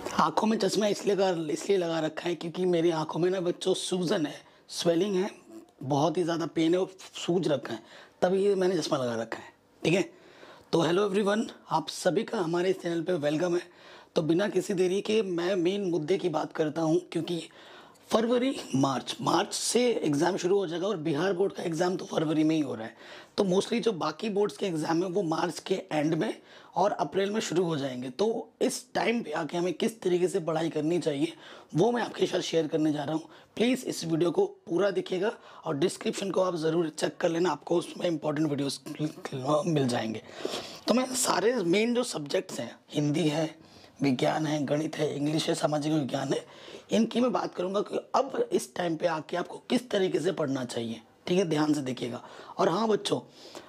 आँखों में चश्मा इसलिए लगा रखा है क्योंकि मेरी आँखों में ना बच्चों सूजन है, स्वेलिंग है, बहुत ही ज़्यादा पेन है और सूज रखा है, तभी मैंने चश्मा लगा रखा है। ठीक है, तो हेलो एवरीवन, आप सभी का हमारे इस चैनल पे वेलकम है। तो बिना किसी देरी के मैं मेन मुद्दे की बात करता हूँ, क्योंकि फरवरी मार्च से एग्ज़ाम शुरू हो जाएगा और बिहार बोर्ड का एग्ज़ाम तो फरवरी में ही हो रहा है। तो मोस्टली जो बाकी बोर्ड्स के एग्ज़ाम है वो मार्च के एंड में और अप्रैल में शुरू हो जाएंगे। तो इस टाइम पे आके हमें किस तरीके से पढ़ाई करनी चाहिए वो मैं आपके साथ शेयर करने जा रहा हूँ। प्लीज़ इस वीडियो को पूरा देखिएगा और डिस्क्रिप्शन को आप ज़रूर चेक कर लेना, आपको उसमें इंपॉर्टेंट वीडियोस मिल जाएंगे। तो मैं सारे मेन जो सब्जेक्ट्स हैं, हिंदी है, विज्ञान है, गणित है, इंग्लिश है, सामाजिक विज्ञान है, इनकी मैं बात करूंगा कि अब इस टाइम पे आके आपको किस तरीके से पढ़ना चाहिए। ठीक है, ध्यान से देखिएगा। और हाँ बच्चों,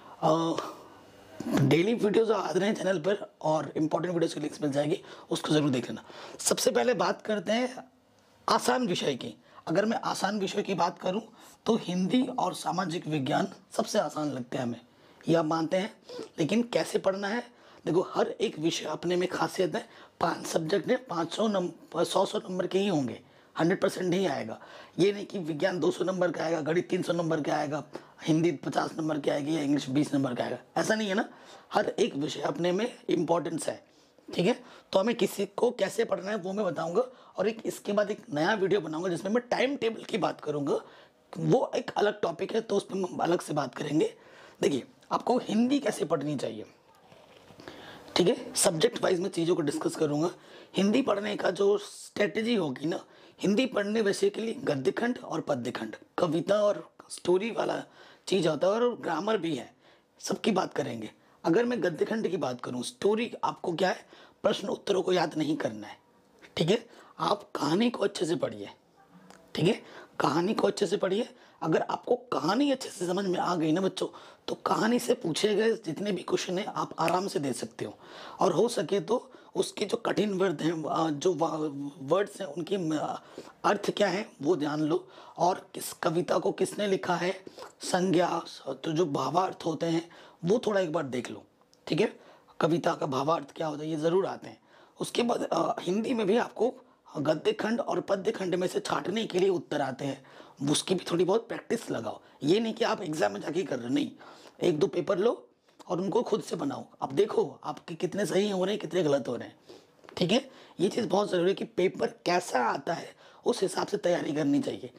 डेली वीडियोस आ रहे हैं चैनल पर और इम्पोर्टेंट वीडियोस की लिंक्स मिल जाएगी, उसको ज़रूर देख लेना। सबसे पहले बात करते हैं आसान विषय की। अगर मैं आसान विषय की बात करूं तो हिंदी और सामाजिक विज्ञान सबसे आसान लगते हैं हमें, यह आप मानते हैं। लेकिन कैसे पढ़ना है, देखो हर एक विषय अपने में खासियत है। 5 सब्जेक्ट है, 500 नंबर 100 नंबर के ही होंगे, 100% नहीं आएगा। ये नहीं कि विज्ञान 200 नंबर का आएगा, गणित 300 नंबर का आएगा, हिंदी 50 नंबर की आएगी या इंग्लिश 20 नंबर का आएगा, ऐसा नहीं है ना। हर एक विषय अपने में इम्पोर्टेंस है। ठीक है, तो हमें किसी को कैसे पढ़ना है वो मैं बताऊंगा और इसके बाद एक नया वीडियो बनाऊंगा जिसमें मैं टाइम टेबल की बात करूंगा। वो एक अलग टॉपिक है, तो उस पर हम अलग से बात करेंगे। देखिए, आपको हिंदी कैसे पढ़नी चाहिए, ठीक है, सब्जेक्ट वाइज में चीज़ों को डिस्कस करूंगा। हिंदी पढ़ने का जो स्ट्रेटजी होगी ना, हिंदी पढ़ने बेसिकली गद्य खंड और पद्य खंड, कविता और स्टोरी वाला चीज़ होता है और ग्रामर भी है, सबकी बात करेंगे। अगर मैं गद्य खंड की बात करूं, स्टोरी आपको क्या है, प्रश्न उत्तरों को याद नहीं करना है। ठीक है, आप कहानी को अच्छे से पढ़िए। ठीक है, कहानी को अच्छे से पढ़िए। अगर आपको कहानी अच्छे से समझ में आ गई ना बच्चों, तो कहानी से पूछे गए जितने भी क्वेश्चन हैं आप आराम से दे सकते हो। और हो सके तो उसके जो कठिन वर्ड हैं, जो वर्ड्स हैं, उनके अर्थ क्या है वो जान लो। और किस कविता को किसने लिखा है, संज्ञा, तो जो भावार्थ होते हैं वो थोड़ा एक बार देख लो। ठीक है, कविता का भावार्थ क्या होता है ये ज़रूर आते हैं। उसके बाद हिंदी में भी आपको गद्य खंड और पद्य खंड में से छांटने के लिए उत्तर आते हैं, उसकी भी थोड़ी बहुत प्रैक्टिस लगाओ। ये नहीं कि आप एग्जाम में जाके कर रहे, नहीं, 1-2 पेपर लो और उनको खुद से बनाओ। अब देखो आपके कितने सही हो रहे हैं, कितने गलत हो रहे हैं। ठीक है, ये चीज़ बहुत ज़रूरी है कि पेपर कैसा आता है उस हिसाब से तैयारी करनी चाहिए।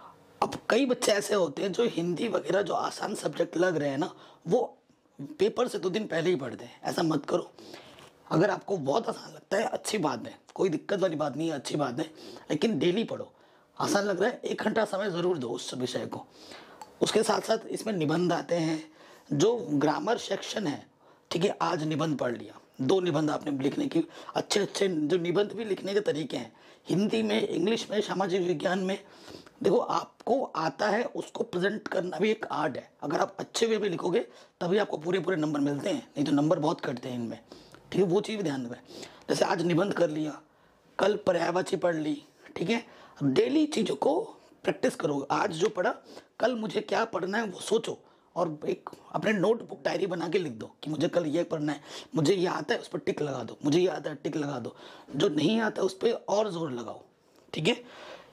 अब कई बच्चे ऐसे होते हैं जो हिंदी वगैरह जो आसान सब्जेक्ट लग रहे हैं ना, वो पेपर से 2 दिन पहले ही पढ़ते हैं। ऐसा मत करो। अगर आपको बहुत आसान लगता है अच्छी बात है, कोई दिक्कत वाली बात नहीं है, अच्छी बात है, लेकिन डेली पढ़ो। आसान लग रहा है 1 घंटा समय ज़रूर दो उस विषय को। उसके साथ साथ इसमें निबंध आते हैं, जो ग्रामर सेक्शन है। ठीक है, आज निबंध पढ़ लिया, 2 निबंध आपने लिखने की, अच्छे अच्छे जो निबंध भी लिखने के तरीके हैं, हिंदी में, इंग्लिश में, सामाजिक विज्ञान में। देखो आपको आता है, उसको प्रेजेंट करना भी एक आर्ट है। अगर आप अच्छे वे में लिखोगे तभी आपको पूरे पूरे नंबर मिलते हैं, नहीं तो नंबर बहुत कटते हैं इनमें। ठीक है, वो चीज़ भी ध्यान रखें। जैसे आज निबंध कर लिया, कल पर्यायवाची पढ़ ली। ठीक है, डेली चीज़ों को प्रैक्टिस करो। आज जो पढ़ा, कल मुझे क्या पढ़ना है वो सोचो और एक अपने नोटबुक डायरी बना के लिख दो कि मुझे कल ये पढ़ना है, मुझे ये आता है उस पर टिक लगा दो, मुझे ये आता है टिक लगा दो, जो नहीं आता उस पर और जोर लगाओ। ठीक है,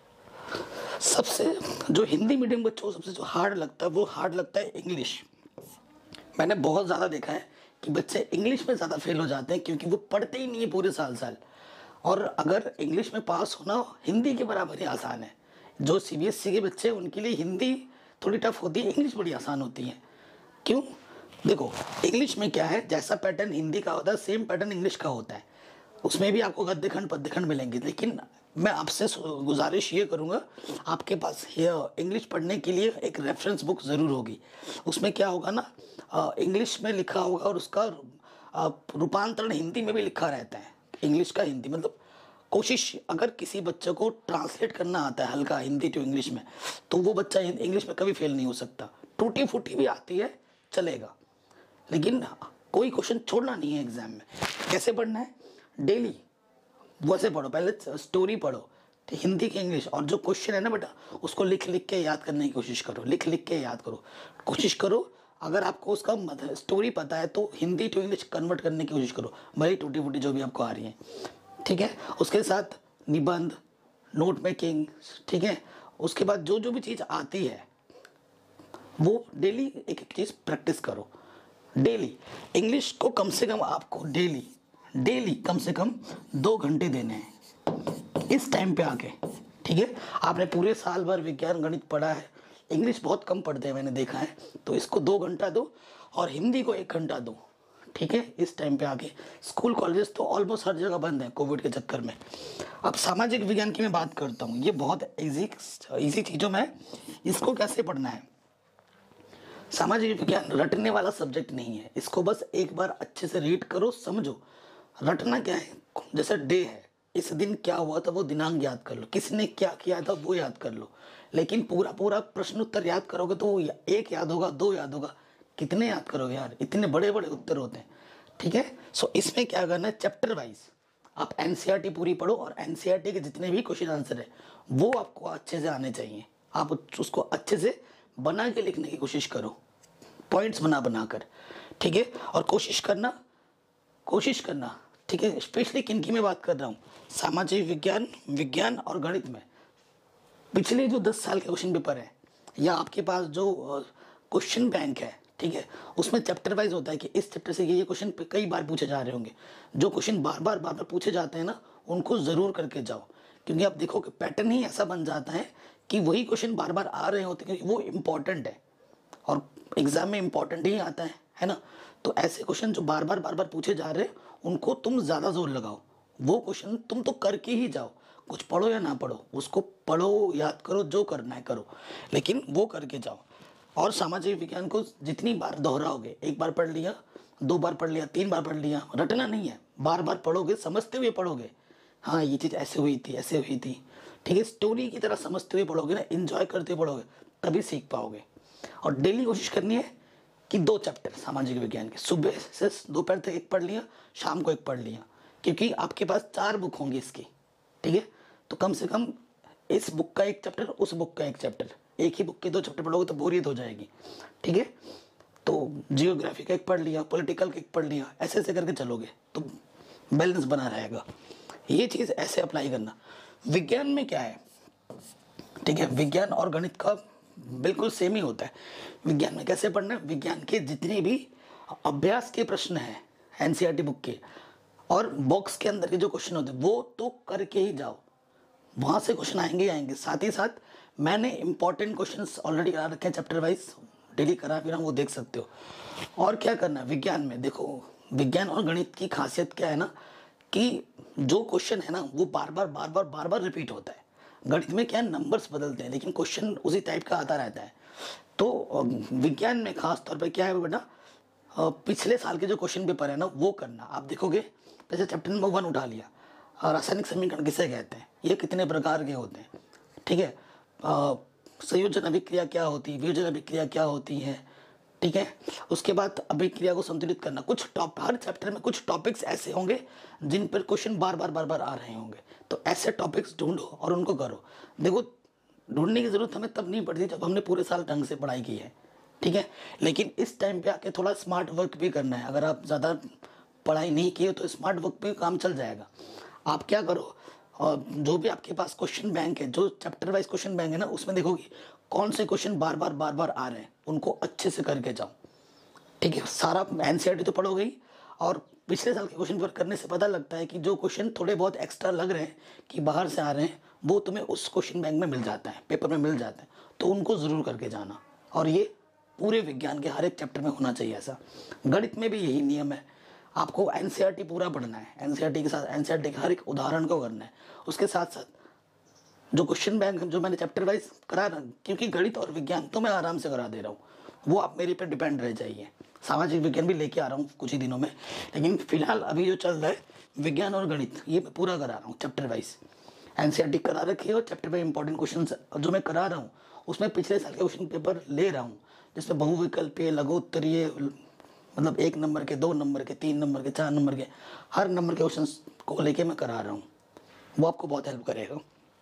सबसे जो हिंदी मीडियम बच्चों को सबसे जो हार्ड लगता है वो हार्ड लगता है इंग्लिश। मैंने बहुत ज़्यादा देखा है कि बच्चे इंग्लिश में ज़्यादा फेल हो जाते हैं क्योंकि वो पढ़ते ही नहीं है पूरे साल। और अगर इंग्लिश में पास होना हिंदी के बराबर ही आसान है। जो सीबीएसई के बच्चे हैं उनके लिए हिंदी थोड़ी टफ होती है, इंग्लिश बड़ी आसान होती है। क्यों? देखो इंग्लिश में क्या है, जैसा पैटर्न हिंदी का होता है सेम पैटर्न इंग्लिश का होता है। उसमें भी आपको गद्य खंड पद्य खंड मिलेंगे, लेकिन मैं आपसे गुजारिश ये करूँगा, आपके पास इंग्लिश पढ़ने के लिए एक रेफरेंस बुक ज़रूर होगी। उसमें क्या होगा ना, इंग्लिश में लिखा होगा और उसका रूपांतरण हिंदी में भी लिखा रहता है। इंग्लिश का हिंदी मतलब कोशिश, अगर किसी बच्चे को ट्रांसलेट करना आता है हल्का हिंदी टू इंग्लिश में, तो वो बच्चा इंग्लिश में कभी फेल नहीं हो सकता। टूटी फूटी भी आती है चलेगा, लेकिन कोई क्वेश्चन छोड़ना नहीं है एग्जाम में। कैसे पढ़ना है, डेली वैसे पढ़ो। पहले स्टोरी पढ़ो, तो हिंदी की इंग्लिश, और जो क्वेश्चन है ना बेटा उसको लिख लिख के याद करने की कोशिश करो, लिख लिख के याद करो, कोशिश करो। अगर आपको उसका स्टोरी पता है तो हिंदी टू इंग्लिश कन्वर्ट करने की कोशिश करो, भले टूटी फूटी जो भी आपको आ रही है। ठीक है। उसके साथ निबंध, नोट मेकिंग, ठीक है। उसके बाद जो जो भी चीज़ आती है वो डेली एक एक चीज़ प्रैक्टिस करो। डेली इंग्लिश को कम से कम आपको डेली कम से कम 2 घंटे देने हैं इस टाइम पे आके, ठीक है। आपने पूरे साल भर विज्ञान गणित पढ़ा है, इंग्लिश बहुत कम पढ़ते हैं मैंने देखा है, तो इसको 2 घंटा दो और हिंदी को 1 घंटा दो, ठीक है। इस टाइम पे आके स्कूल कॉलेजेस तो ऑलमोस्ट हर जगह बंद है कोविड के चक्कर में। अब सामाजिक विज्ञान की मैं बात करता हूँ, ये बहुत इजी चीज़ों में इसको कैसे पढ़ना है। सामाजिक विज्ञान रटने वाला सब्जेक्ट नहीं है, इसको बस एक बार अच्छे से रीड करो, समझो। रटना क्या है, जैसे डे है, इस दिन क्या हुआ था वो दिनांक याद कर लो, किसने क्या किया था वो याद कर लो। लेकिन पूरा पूरा प्रश्न उत्तर याद करोगे तो एक याद होगा, 2 याद होगा, कितने याद करोगे यार, इतने बड़े बड़े उत्तर होते हैं, ठीक है। सो इसमें क्या करना है, चैप्टर वाइज आप एनसीईआरटी पूरी पढ़ो और एनसीईआरटी के जितने भी क्वेश्चन आंसर है वो आपको अच्छे से आने चाहिए। आप उसको अच्छे से बना के लिखने की कोशिश करो, पॉइंट्स बना कर, ठीक है। और कोशिश करना, ठीक है। स्पेशली किन की मैं बात कर रहा हूँ, सामाजिक विज्ञान, विज्ञान और गणित में पिछले जो 10 साल के क्वेश्चन पेपर है या आपके पास जो क्वेश्चन बैंक है, ठीक है, उसमें चैप्टर वाइज होता है कि इस चैप्टर से ये क्वेश्चन कई बार पूछे जा रहे होंगे। जो क्वेश्चन बार बार पूछे जाते हैं ना, उनको ज़रूर करके जाओ, क्योंकि आप देखो कि पैटर्न ही ऐसा बन जाता है कि वही क्वेश्चन बार बार आ रहे होते हैं, क्योंकि वो इम्पॉर्टेंट है और एग्जाम में इम्पॉर्टेंट ही आता है ना। तो ऐसे क्वेश्चन जो बार बार पूछे जा रहे हैं उनको तुम ज़्यादा जोर लगाओ, वो क्वेश्चन तुम तो करके ही जाओ, कुछ पढ़ो या ना पढ़ो, उसको पढ़ो, याद करो, जो करना है करो, लेकिन वो करके जाओ। और सामाजिक विज्ञान को जितनी बार दोहराओगे, 1 बार पढ़ लिया, 2 बार पढ़ लिया, 3 बार पढ़ लिया, रटना नहीं है, बार बार पढ़ोगे, समझते हुए पढ़ोगे। हाँ ये चीज़ ऐसे हुई थी, ठीक है। स्टोरी की तरह समझते हुए पढ़ोगे ना, एंजॉय करते हुए पढ़ोगे, तभी सीख पाओगे। और डेली कोशिश करनी है कि 2 चैप्टर सामाजिक विज्ञान के सुबह से दोपहर तक 1 पढ़ लिया, शाम को 1 पढ़ लिया, क्योंकि आपके पास 4 बुक होंगी इसकी, ठीक है। तो कम से कम इस बुक का 1 चैप्टर, उस बुक का 1 चैप्टर, एक ही बुक के 2 चैप्टर पढ़ोगे तो बोरियत हो जाएगी, ठीक है। तो जियोग्राफी का 1 पढ़ लिया, पॉलिटिकल का 1 पढ़ लिया, ऐसे ऐसे करके चलोगे तो बैलेंस बना रहेगा। ये चीज़ ऐसे अप्लाई करना। विज्ञान में क्या है, ठीक है, विज्ञान और गणित का बिल्कुल सेम ही होता है। विज्ञान में कैसे पढ़ना है, विज्ञान के जितने भी अभ्यास के प्रश्न हैं एनसीईआरटी बुक के और बॉक्स के अंदर के जो क्वेश्चन होते हैं वो तो करके ही जाओ, वहाँ से क्वेश्चन आएंगे। साथ ही साथ मैंने इंपॉर्टेंट क्वेश्चंस ऑलरेडी करा रखे हैं, चैप्टर वाइज डेली करा फिर हम वो देख सकते हो। और क्या करना है विज्ञान में, देखो विज्ञान और गणित की खासियत क्या है ना, कि जो क्वेश्चन है ना वो बार बार रिपीट होता है। गणित में क्या नंबर्स बदलते हैं लेकिन क्वेश्चन उसी टाइप का आता रहता है। तो विज्ञान में खास तौर पे क्या है बेटा, पिछले साल के जो क्वेश्चन पेपर है ना वो करना। आप देखोगे जैसे चैप्टर नंबर 1 उठा लिया, रासायनिक समीकरण किसे कहते हैं, ये कितने प्रकार के होते हैं, ठीक है। संयोजन अभिक्रिया क्या होती है, वियोजन अभिक्रिया क्या होती है, ठीक है। उसके बाद अभिक्रिया को संतुलित करना। हर चैप्टर में कुछ टॉपिक्स ऐसे होंगे जिन पर क्वेश्चन बार बार आ रहे होंगे, तो ऐसे टॉपिक्स ढूंढो और उनको करो। देखो ढूंढने की जरूरत हमें तब नहीं पड़ती जब हमने पूरे साल ढंग से पढ़ाई की है, ठीक है। लेकिन इस टाइम पे आके थोड़ा स्मार्ट वर्क भी करना है। अगर आप ज़्यादा पढ़ाई नहीं की हो तो स्मार्ट वर्क पे काम चल जाएगा। आप क्या करो, और जो भी आपके पास क्वेश्चन बैंक है, जो चैप्टर वाइज क्वेश्चन बैंक है ना, उसमें देखोगे कौन से क्वेश्चन बार बार आ रहे हैं, उनको अच्छे से करके जाओ, ठीक है। सारा एनसीईआरटी तो पढ़ोगे ही, और पिछले साल के क्वेश्चन पेपर करने से पता लगता है कि जो क्वेश्चन थोड़े बहुत एक्स्ट्रा लग रहे हैं कि बाहर से आ रहे हैं, वो तुम्हें उस क्वेश्चन बैंक में मिल जाता है, पेपर में मिल जाता है, तो उनको ज़रूर करके जाना। और ये पूरे विज्ञान के हर एक चैप्टर में होना चाहिए ऐसा। गणित में भी यही नियम है, आपको एनसीईआरटी पूरा पढ़ना है, एनसीईआरटी के साथ एनसीईआरटी के हर एक उदाहरण को करना है। उसके साथ साथ जो क्वेश्चन बैंक जो मैंने चैप्टर वाइज करा रहा, क्योंकि गणित और विज्ञान तो मैं आराम से करा दे रहा हूँ, वो आप मेरे पे डिपेंड रह जाइए। सामाजिक विज्ञान भी लेके आ रहा हूँ कुछ ही दिनों में, लेकिन फिलहाल अभी जो चल रहा है विज्ञान और गणित, ये मैं पूरा करा रहा हूँ चैप्टर वाइज। एनसीईआरटी करा रखी है और चैप्टर वाइज इंपॉर्टेंट क्वेश्चन जो मैं करा रहा हूँ उसमें पिछले साल के क्वेश्चन पेपर ले रहा हूँ, जिसमें बहुविकल्पीय, लघुत्तरीय, मतलब 1 नंबर के, 2 नंबर के, 3 नंबर के, 4 नंबर के, हर नंबर के क्वेश्चन को लेके मैं करा रहा हूँ। वो आपको बहुत हेल्प करेगा।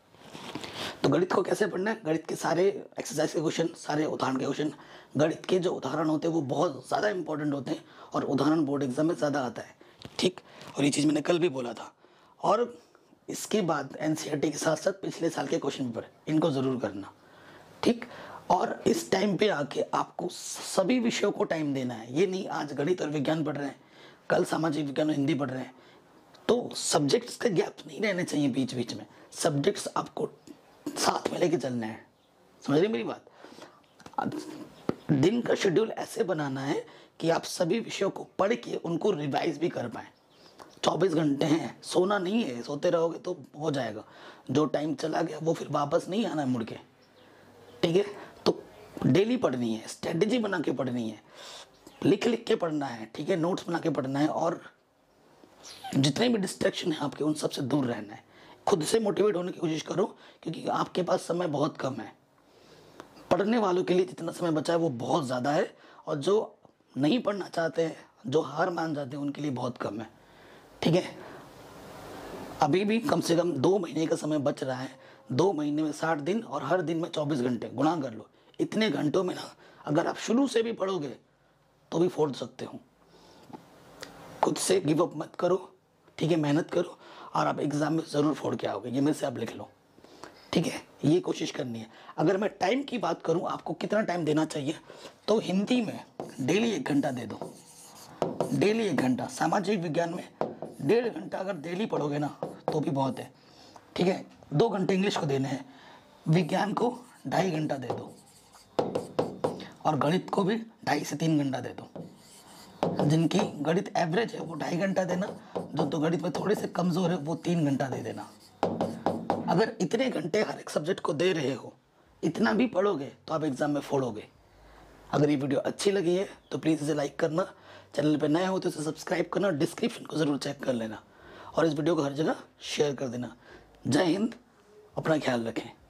तो गणित को कैसे पढ़ना है, गणित के सारे एक्सरसाइज के क्वेश्चन, सारे उदाहरण के क्वेश्चन, गणित के जो उदाहरण होते हैं वो बहुत ज़्यादा इंपॉर्टेंट होते हैं और उदाहरण बोर्ड एग्जाम में ज़्यादा आता है, ठीक। और ये चीज़ मैंने कल भी बोला था। और इसके बाद एनसीईआरटी के साथ साथ पिछले साल के क्वेश्चन पेपर इनको ज़रूर करना, ठीक। और इस टाइम पे आके आपको सभी विषयों को टाइम देना है। ये नहीं आज गणित और विज्ञान पढ़ रहे हैं, कल सामाजिक विज्ञान और हिंदी पढ़ रहे हैं, तो सब्जेक्ट्स के गैप नहीं रहने चाहिए बीच बीच में। सब्जेक्ट्स आपको साथ में लेके चलना है, समझ रहे मेरी बात। दिन का शेड्यूल ऐसे बनाना है कि आप सभी विषयों को पढ़ के उनको रिवाइज भी कर पाएँ। 24 घंटे हैं, सोना नहीं है, सोते रहोगे तो हो जाएगा। जो टाइम चला गया वो फिर वापस नहीं आना है मुड़ के, ठीक है। तो डेली पढ़नी है, स्ट्रेटजी बना के पढ़नी है, लिख लिख के पढ़ना है, ठीक है, नोट्स बना के पढ़ना है, और जितने भी डिस्ट्रैक्शन है आपके उन सबसे दूर रहना है। खुद से मोटिवेट होने की कोशिश करो, क्योंकि आपके पास समय बहुत कम है। पढ़ने वालों के लिए जितना समय बचा है वो बहुत ज़्यादा है, और जो नहीं पढ़ना चाहते हैं, जो हार मान जाते हैं, उनके लिए बहुत कम है, ठीक है। अभी भी कम से कम 2 महीने का समय बच रहा है। 2 महीने में 60 दिन और हर दिन में 24 घंटे, गुणा कर लो। इतने घंटों में ना अगर आप शुरू से भी पढ़ोगे तो भी फोड़ सकते हो। खुद से गिव अप मत करो, ठीक है, मेहनत करो और आप एग्ज़ाम में ज़रूर फोड़ के आओगे, ये मेरे से आप लिख लो, ठीक है। ये कोशिश करनी है। अगर मैं टाइम की बात करूं आपको कितना टाइम देना चाहिए, तो हिंदी में डेली 1 घंटा दे दो, डेली 1 घंटा। सामाजिक विज्ञान में 1.5 घंटा अगर डेली पढ़ोगे ना तो भी बहुत है, ठीक है। 2 घंटे इंग्लिश को देने हैं, विज्ञान को 2.5 घंटा दे दो, और गणित को भी 2.5 से 3 घंटा दे दो। जिनकी गणित एवरेज है वो 2.5 घंटा देना, जो तो गणित में थोड़े से कमज़ोर है वो 3 घंटा दे देना। अगर इतने घंटे हर एक सब्जेक्ट को दे रहे हो, इतना भी पढ़ोगे तो आप एग्ज़ाम में फोड़ोगे। अगर ये वीडियो अच्छी लगी है तो प्लीज़ इसे लाइक करना, चैनल पे नए हो तो इसे सब्सक्राइब करना, डिस्क्रिप्शन को ज़रूर चेक कर लेना, और इस वीडियो को हर जगह शेयर कर देना। जय हिंद, अपना ख्याल रखें।